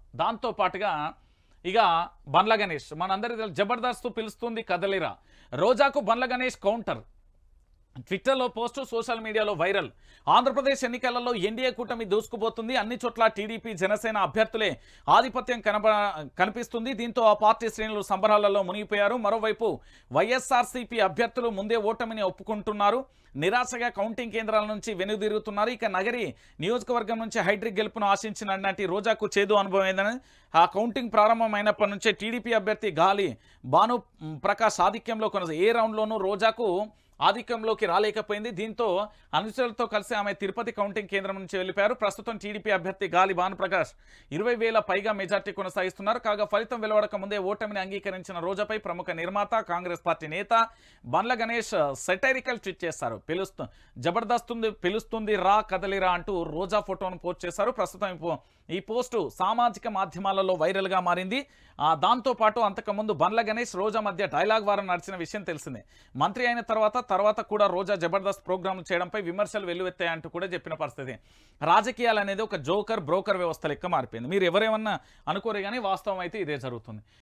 దాంతో పాటుగా ఇక బండ్ల గణేష్ మనందరి జబర్దస్త్ పిలుస్తుంది కదలిరా. రోజాకు బండ్ల గణేష్ కౌంటర్. ట్విట్టర్లో పోస్టు సోషల్ మీడియాలో వైరల్. ఆంధ్రప్రదేశ్ ఎన్నికలలో ఎన్డీఏ కూటమి దూసుకుపోతుంది. అన్ని చోట్ల టీడీపీ జనసేన అభ్యర్థులే ఆధిపత్యం కనిపిస్తుంది. దీంతో ఆ పార్టీ శ్రేణులు సంబరాలలో మునిగిపోయారు. మరోవైపు వైఎస్ఆర్సీపీ అభ్యర్థులు ముందే ఓటమిని ఒప్పుకుంటున్నారు. నిరాశగా కౌంటింగ్ కేంద్రాల నుంచి వెనుదిరుగుతున్నారు. ఇక నగరి నియోజకవర్గం నుంచి హైడ్రిక్ గెలుపును ఆశించినటువంటి రోజాకు చేదు అనుభవం ఏందని ఆ కౌంటింగ్ ప్రారంభమైనప్పటి నుంచే టీడీపీ అభ్యర్థి గాలి భాను ప్రకాష్ ఆధిక్యంలో ఏ రౌండ్లోనూ రోజాకు ఆధిక్యంలోకి రాలేకపోయింది. దీంతో అనుచరులతో కలిసి ఆమె తిరుపతి కౌంటింగ్ కేంద్రం నుంచి వెళ్ళిపోయారు. ప్రస్తుతం టీడీపీ అభ్యర్థి గాలి భానుప్రకాష్ 20,000 పైగా మెజార్టీ కొనసాగిస్తున్నారు. కాగా ఫలితం వెలువడక ముందే ఓటమిని అంగీకరించిన రోజాపై ప్రముఖ నిర్మాత కాంగ్రెస్ పార్టీ నేత బండ్ల గణేష్ సెటైరికల్ ట్వీట్ చేశారు. పిలుస్తుంది రా కదలిరా అంటూ రోజా ఫోటోను పోస్ట్ చేశారు. ప్రస్తుతం ఈ పోస్టు సామాజిక మాధ్యమాలలో వైరల్గా మారింది. దాంతోపాటు అంతకుముందు బండ్ల గణేష్ రోజా మధ్య డైలాగ్ వారం నడిచిన విషయం తెలిసిందే. మంత్రి అయిన తర్వాత కూడా రోజా జబర్దస్త్ ప్రోగ్రాంలు చేయడంపై విమర్శలు వెల్లువెత్తాయంటూ కూడా చెప్పిన పరిస్థితి. రాజకీయాలు అనేది ఒక జోకర్ బ్రోకర్ వ్యవస్థ లెక్క మారిపోయింది. మీరు ఎవరేమన్నా అనుకోరే కానీ వాస్తవం అయితే ఇదే జరుగుతుంది.